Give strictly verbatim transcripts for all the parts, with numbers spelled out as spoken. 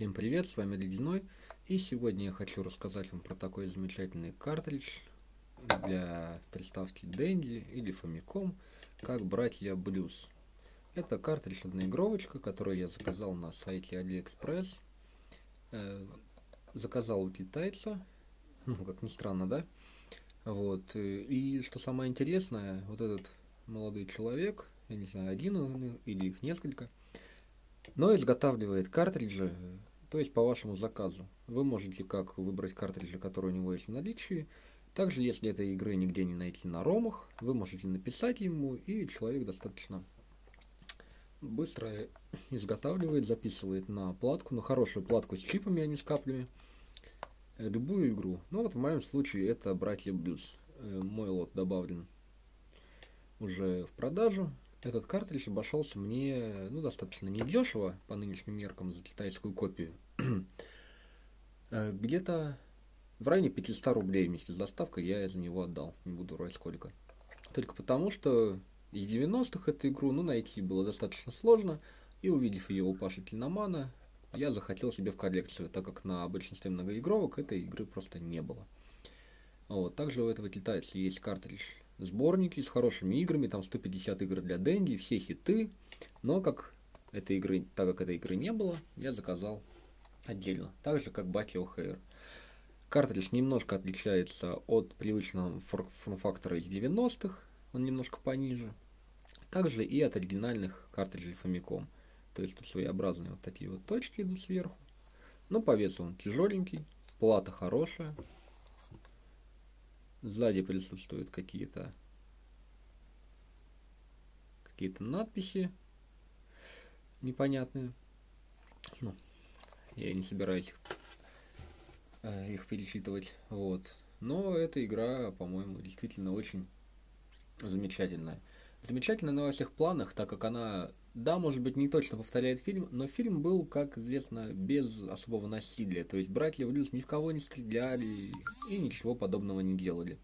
Всем привет, с вами Ледяной, и сегодня я хочу рассказать вам про такой замечательный картридж для приставки Dendy или Famicom, как Братья Blues. Это картридж одноигровочка, которую я заказал на сайте AliExpress. Э, заказал у китайца, ну как ни странно, да? Вот, и что самое интересное, вот этот молодой человек, я не знаю, один он или их несколько, но изготавливает картриджи, то есть по вашему заказу. Вы можете как выбрать картриджи, которые у него есть в наличии. Также, если этой игры нигде не найти на ромах, вы можете написать ему, и человек достаточно быстро изготавливает, записывает на платку, на хорошую платку с чипами, а не с каплями, любую игру. Ну вот в моем случае это Братья Блюз. Мой лот добавлен уже в продажу. Этот картридж обошелся мне ну, достаточно недешево по нынешним меркам за китайскую копию. Где-то в районе пятьсот рублей вместе с доставкой я за него отдал. Не буду врать сколько. Только потому, что из девяностых эту игру ну, найти было достаточно сложно. И увидев ее у Паши Киномана, я захотел себе в коллекцию, так как на большинстве многоигровок этой игры просто не было. Вот. Также у этого китайца есть картридж сборники с хорошими играми, там сто пятьдесят игр для Dendy, все хиты, но как этой игры, так как этой игры не было, я заказал отдельно, так же как Battle Hair. Картридж немножко отличается от привычного форм-фактора из девяностых, он немножко пониже, также и от оригинальных картриджей Famicom, то есть тут своеобразные вот такие вот точки идут сверху, но по весу он тяжеленький, плата хорошая. Сзади присутствуют какие-то какие-то надписи непонятные. Ну, я и не собираюсь их, э, их перечитывать. Вот. Но эта игра, по-моему, действительно очень замечательная. Замечательная на во всех планах, так как она, да, может быть, не точно повторяет фильм, но фильм был, как известно, без особого насилия. То есть братья Блюз ни в кого не стреляли и ничего подобного не делали.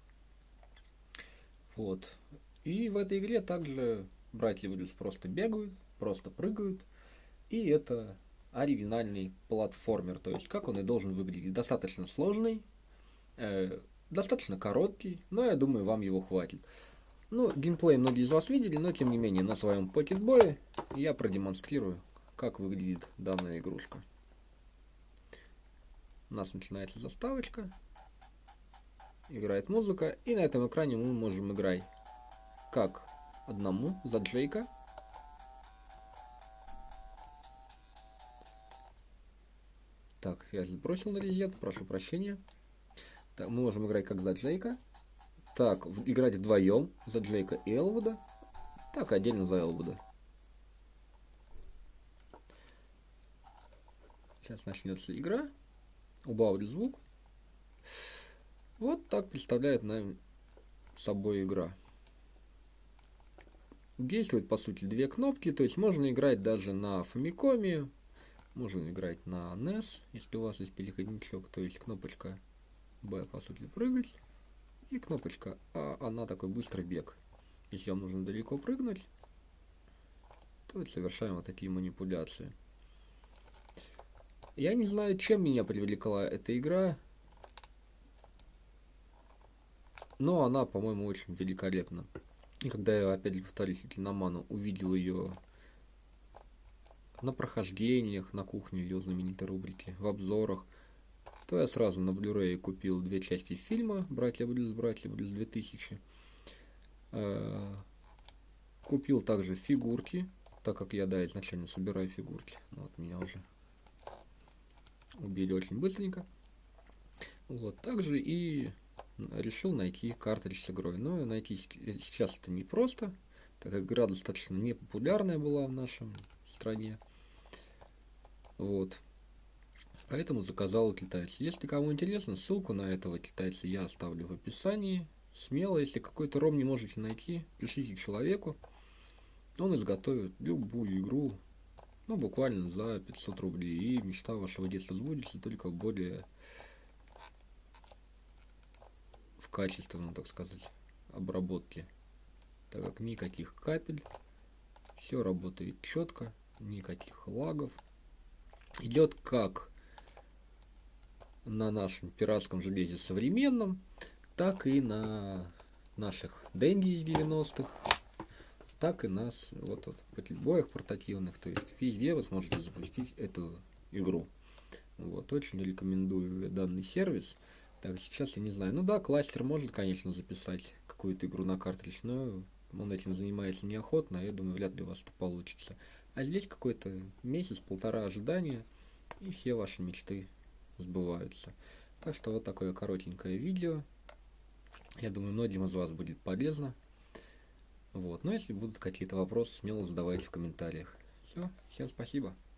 Вот. И в этой игре также братья Блюз просто бегают, просто прыгают. И это оригинальный платформер, то есть как он и должен выглядеть. Достаточно сложный, э, достаточно короткий, но я думаю, вам его хватит. Ну, геймплей многие из вас видели, но тем не менее на своем покетбое я продемонстрирую, как выглядит данная игрушка. У нас начинается заставочка, играет музыка, и на этом экране мы можем играть как одному за Джейка, так, я сбросил на резет, прошу прощения. Так, мы можем играть как за Джейка, так, играть вдвоем за Джейка и Элвуда, так, отдельно за Элвуда. Сейчас начнется игра, убавлю звук. Вот так представляет нам собой игра. Действует по сути две кнопки, то есть можно играть даже на Famicom, можно играть на нес, если у вас есть переходничок, то есть кнопочка B по сути прыгать, и кнопочка А, она такой быстрый бег. Если вам нужно далеко прыгнуть, то совершаем вот такие манипуляции. Я не знаю, чем меня привлекла эта игра, но она, по-моему, очень великолепна. И когда я, опять же, повторюсь, Киноману увидел ее на прохождениях, на кухне ее знаменитой рубрики, в обзорах, то я сразу на Blu-ray купил две части фильма «Братья Блюз», «Братья Блюз две тысячи». Купил также фигурки, так как я, да, изначально собираю фигурки. Вот меня уже убили очень быстренько. Вот, также и решил найти картридж с игрой. Но найти сейчас это непросто, так как игра достаточно непопулярная была в нашем стране. Вот. Поэтому заказал у китайца. Если кому интересно, ссылку на этого китайца я оставлю в описании. Смело, если какой-то ром не можете найти, пишите человеку. Он изготовит любую игру, ну, буквально за пятьсот рублей. И мечта вашего детства сбудется, только в более в качественном, так сказать, обработке. Так как никаких капель, все работает четко, никаких лагов. идет как на нашем пиратском железе современном, так и на наших Денди из девяностых, так и на вот, вот пакетбоях портативных. То есть везде вы сможете запустить эту игру. Вот, очень рекомендую данный сервис. Так, сейчас я не знаю. Ну да, кластер может, конечно, записать какую-то игру на картридж, но он этим занимается неохотно, я думаю, вряд ли у вас это получится. А здесь какой-то месяц-полтора ожидания, и все ваши мечты сбываются. Так что вот такое коротенькое видео. Я думаю, многим из вас будет полезно. Вот. Но если будут какие-то вопросы, смело задавайте в комментариях. Все, всем спасибо.